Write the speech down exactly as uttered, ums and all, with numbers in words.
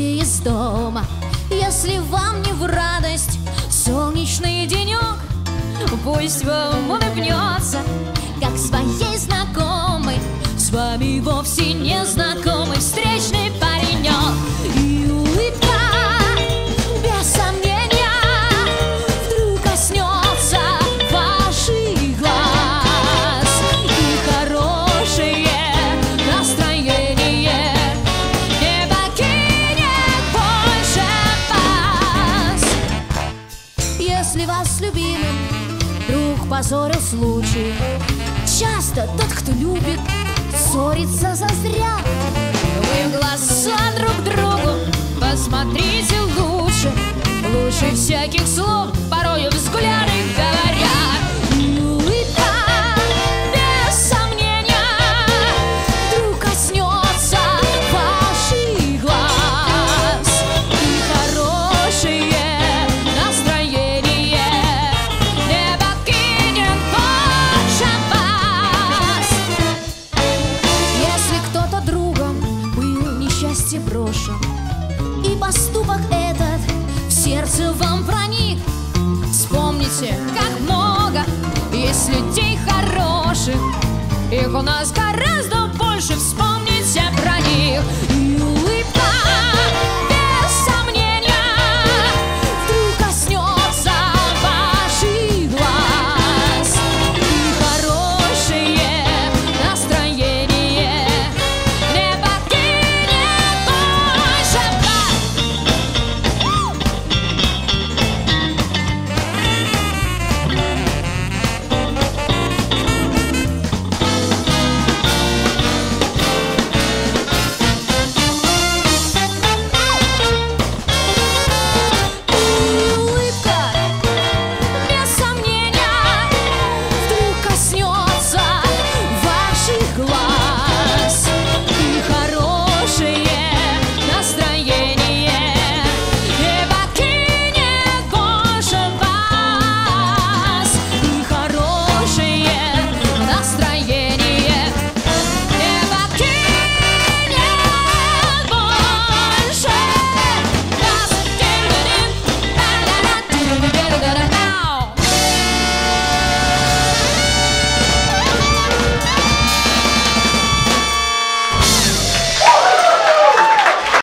выйти из дома. Если вам не в радость солнечный денек, пусть вам улыбнется, как своей знакомой, с вами вовсе не знакомый встречный паренек. И улыбка, без сомнения, вдруг коснется ваших глаз, и хорошее настроение не покинет больше вас. Если вас любимым вдруг позорил случай, часто тот, кто любит, ссорится зазря. Вы в глаза друг другу посмотрите лучше, лучше всяких слов порою взгляды говорят. И улыбка, без сомнения, вдруг коснется ваших глаз, и хорошее настроение не покинет больше вас. Если кто-то другом был несчастье брошен, и поступок этот в сердце вам проник, вспомните, как много есть людей хороших, их у нас гораздо больше, вспомните про них.